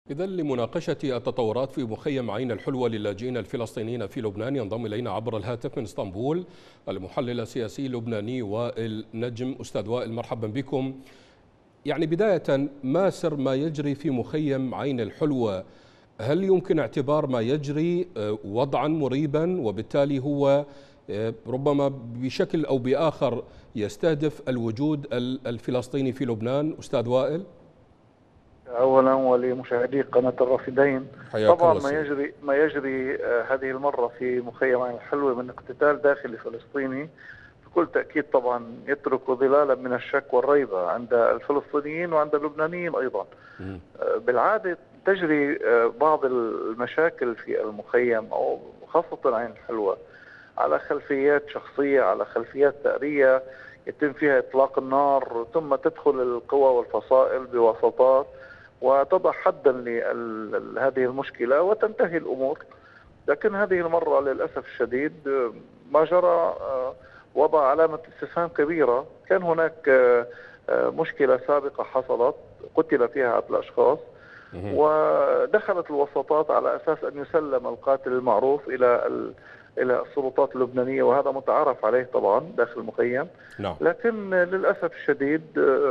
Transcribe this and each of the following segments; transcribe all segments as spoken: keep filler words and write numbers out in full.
إذا لمناقشة التطورات في مخيم عين الحلوة للاجئين الفلسطينيين في لبنان ينضم إلينا عبر الهاتف من اسطنبول المحلل السياسي اللبناني وائل نجم. أستاذ وائل، مرحبا بكم. يعني بداية، ما سر ما يجري في مخيم عين الحلوة؟ هل يمكن اعتبار ما يجري وضعا مريبا وبالتالي هو ربما بشكل أو بآخر يستهدف الوجود الفلسطيني في لبنان؟ أستاذ وائل. اولا ولمشاهدي قناه الرافدين، طبعا ما يجري ما يجري هذه المره في مخيم عين الحلوه من اقتتال داخلي فلسطيني بكل تاكيد طبعا يترك ظلالا من الشك والريبه عند الفلسطينيين وعند اللبنانيين ايضا. بالعاده تجري بعض المشاكل في المخيم او خاصه عين الحلوه على خلفيات شخصيه، على خلفيات ثأريه يتم فيها اطلاق النار، ثم تدخل القوى والفصائل بواسطات وتضع حدا لهذه المشكلة وتنتهي الأمور. لكن هذه المرة للأسف الشديد ما جرى وضع علامة استفهام كبيرة. كان هناك مشكلة سابقة حصلت قتل فيها عدة أشخاص، ودخلت الوساطات على أساس أن يسلم القاتل المعروف إلى إلى السلطات اللبنانية، وهذا متعارف عليه طبعا داخل المخيم. لكن للأسف الشديد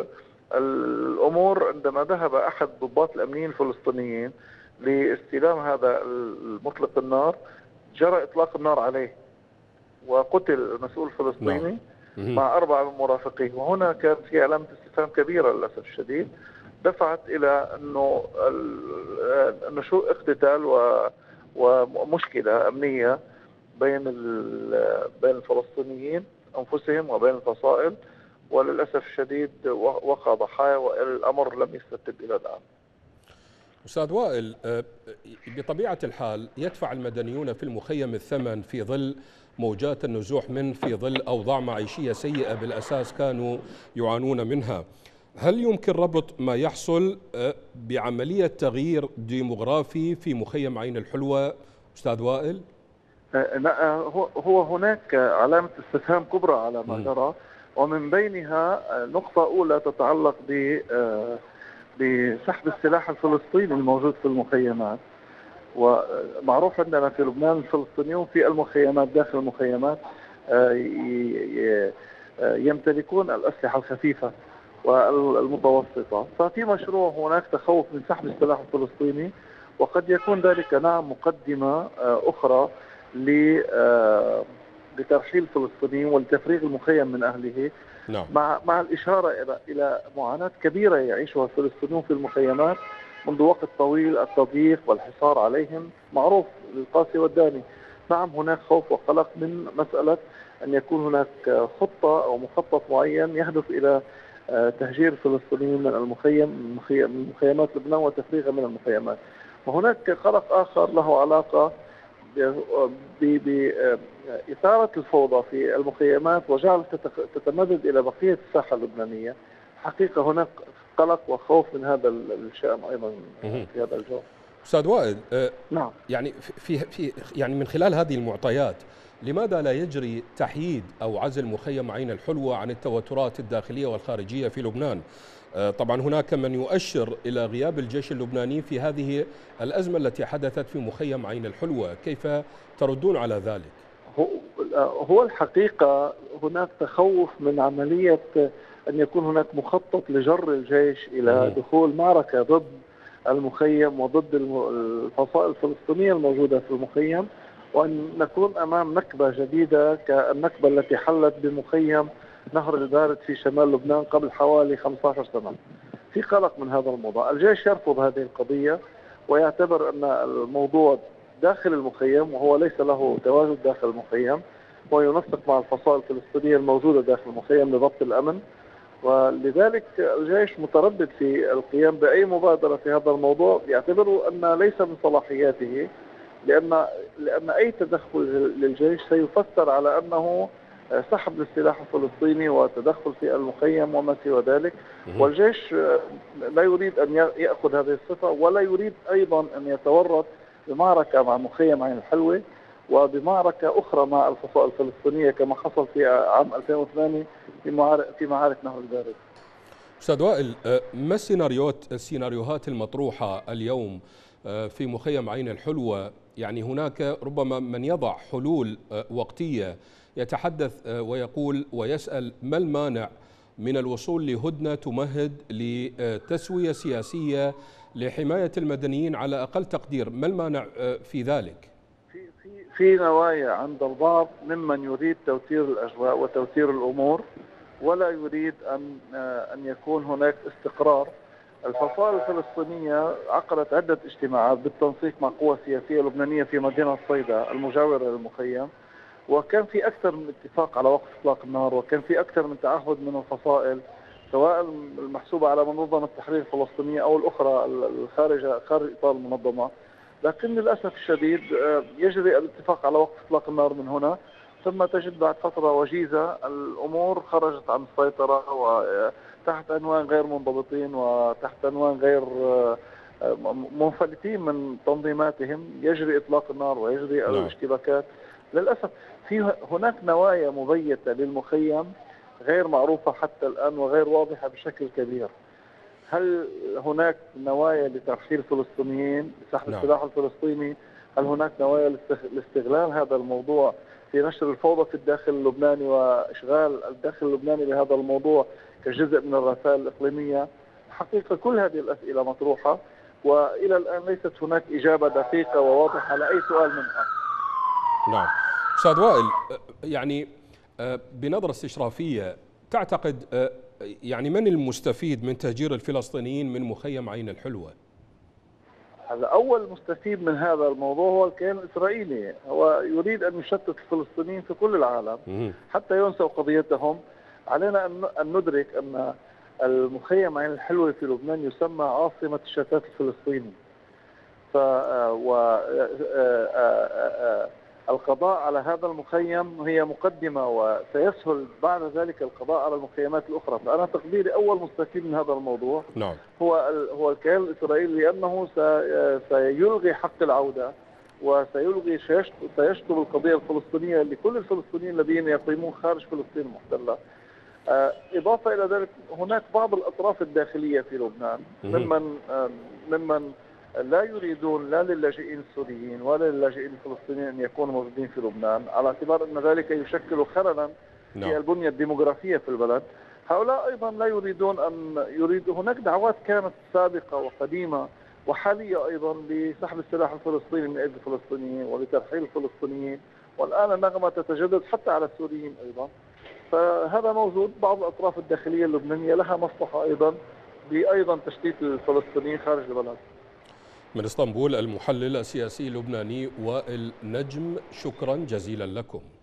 الأمور عندما ذهب أحد ضباط الأمنيين الفلسطينيين لاستلام هذا المطلق النار جرى إطلاق النار عليه وقتل المسؤول الفلسطيني مع أربعة من مرافقيه. وهنا كان في علامة استفهام كبيرة للأسف الشديد دفعت إلى أنه نشوء اقتتال ومشكلة أمنية بين بين الفلسطينيين أنفسهم وبين الفصائل، وللأسف الشديد وقع ضحايا والأمر لم يستتب إلى الآن. أستاذ وائل، بطبيعة الحال يدفع المدنيون في المخيم الثمن في ظل موجات النزوح من في ظل أوضاع معيشية سيئة بالأساس كانوا يعانون منها. هل يمكن ربط ما يحصل بعملية تغيير ديموغرافي في مخيم عين الحلوة أستاذ وائل؟ هو هناك علامة استفهام كبرى على ما جرى، ومن بينها نقطة أولى تتعلق بسحب السلاح الفلسطيني الموجود في المخيمات. ومعروف عندنا في لبنان الفلسطينيون في المخيمات داخل المخيمات يمتلكون الأسلحة الخفيفة والمتوسطة، ففي مشروع هناك تخوف من سحب السلاح الفلسطيني، وقد يكون ذلك نعم مقدمة أخرى لترحيل الفلسطينيين ولتفريغ المخيم من أهله. نعم. مع مع الإشارة إلى إلى معاناة كبيرة يعيشها الفلسطينيون في المخيمات منذ وقت طويل، التضييق والحصار عليهم معروف للقاسي والداني. نعم هناك خوف وقلق من مسألة أن يكون هناك خطة أو مخطط معين يهدف إلى تهجير الفلسطينيين من المخيم من مخيمات لبنان وتفريغها من المخيمات. وهناك قلق آخر له علاقة بإثارة الفوضى في المخيمات وجعل تتمدد إلى بقية الساحة اللبنانية. حقيقة هناك قلق وخوف من هذا الشأن أيضا في هذا الجو. أستاذ وائل، نعم، يعني في في يعني من خلال هذه المعطيات لماذا لا يجري تحييد أو عزل مخيم عين الحلوة عن التوترات الداخلية والخارجية في لبنان؟ طبعا هناك من يؤشر إلى غياب الجيش اللبناني في هذه الأزمة التي حدثت في مخيم عين الحلوة، كيف تردون على ذلك؟ هو الحقيقة هناك تخوف من عملية أن يكون هناك مخطط لجر الجيش إلى دخول معركة ضد المخيم وضد الفصائل الفلسطينية الموجودة في المخيم، وأن نكون أمام نكبة جديدة كالنكبة التي حلت بمخيم نهر البارد في شمال لبنان قبل حوالي خمسة عشر سنة. في قلق من هذا الموضوع. الجيش يرفض هذه القضية ويعتبر أن الموضوع داخل المخيم وهو ليس له تواجد داخل المخيم، وينسق مع الفصائل الفلسطينية الموجودة داخل المخيم لضبط الأمن. ولذلك الجيش متردد في القيام بأي مبادرة في هذا الموضوع، يعتبر أن ليس من صلاحياته، لأن لأن أي تدخل للجيش سيفسر على أنه سحب للسلاح الفلسطيني وتدخل في المخيم وما سوى ذلك. والجيش لا يريد أن يأخذ هذه الصفة، ولا يريد أيضا أن يتورط بمعركة مع مخيم عين الحلوة وبمعركة أخرى مع الفصائل الفلسطينية كما حصل في عام ألفين وثمانية في معارك في معارك نهر البارد. أستاذ وائل، ما السيناريوهات السيناريوهات المطروحة اليوم في مخيم عين الحلوة؟ يعني هناك ربما من يضع حلول وقتية، يتحدث ويقول ويسأل ما المانع من الوصول لهدنة تمهد لتسوية سياسية لحماية المدنيين على أقل تقدير، ما المانع في ذلك؟ في في في نوايا عند البعض ممن يريد توتير الأجواء وتوتير الأمور، ولا يريد أن أن يكون هناك استقرار. الفصائل الفلسطينية عقدت عدة اجتماعات بالتنسيق مع قوى سياسية لبنانية في مدينة صيدا المجاورة للمخيم، وكان في أكثر من اتفاق على وقف إطلاق النار، وكان في أكثر من تعهد من الفصائل سواء المحسوبة على منظمة التحرير الفلسطينية أو الأخرى الخارجة خارج إطار المنظمة. لكن للأسف الشديد يجري الاتفاق على وقف إطلاق النار من هنا، ثم تجد بعد فترة وجيزة الأمور خرجت عن السيطرة وتحت عنوان غير منضبطين وتحت عنوان غير منفلتين من تنظيماتهم يجري إطلاق النار ويجري نعم. الاشتباكات. للأسف في هناك نوايا مبيتة للمخيم غير معروفة حتى الآن وغير واضحة بشكل كبير. هل هناك نوايا لترحيل الفلسطينيين، لسحب نعم. السلاح الفلسطيني؟ هل هناك نوايا لاستغلال هذا الموضوع في نشر الفوضى في الداخل اللبناني وإشغال الداخل اللبناني بهذا الموضوع كجزء من الرسائل الإقليمية؟ حقيقة كل هذه الأسئلة مطروحة وإلى الآن ليست هناك إجابة دقيقة وواضحة على أي سؤال منها. نعم. أستاذ وائل، يعني بنظرة استشرافية تعتقد يعني من المستفيد من تهجير الفلسطينيين من مخيم عين الحلوة؟ هذا أول مستفيد من هذا الموضوع هو الكيان الإسرائيلي، هو يريد أن يشتت الفلسطينيين في كل العالم حتى ينسوا قضيتهم. علينا أن ندرك أن المخيم عين الحلوة في لبنان يسمى عاصمة الشتات الفلسطيني، ف القضاء على هذا المخيم هي مقدمة، وسيسهل بعد ذلك القضاء على المخيمات الأخرى. فأنا تقديري أول مستفيد من هذا الموضوع نعم. هو هو الكيان الإسرائيلي، لأنه سيلغي حق العودة وسيلغي سيشطب القضية الفلسطينية لكل الفلسطينيين الذين يقيمون خارج فلسطين المحتلة. إضافة إلى ذلك هناك بعض الأطراف الداخلية في لبنان ممن ممن لا يريدون لا للاجئين السوريين ولا للاجئين الفلسطينيين أن يكونوا موجودين في لبنان، على اعتبار أن ذلك يشكل خللا في البنية الديموغرافية في البلد. هؤلاء أيضا لا يريدون أن يريد هناك دعوات كانت سابقة وقديمة وحالية أيضا لسحب السلاح الفلسطيني من أيدي الفلسطينيين ولترحيل الفلسطينيين، والآن النغمة تتجدد حتى على السوريين أيضا. فهذا موجود. بعض الأطراف الداخلية اللبنانية لها مصلحة أيضا بأيضا تشتيت الفلسطينيين خارج البلد. من اسطنبول المحلل السياسي اللبناني وائل نجم، شكرا جزيلا لكم.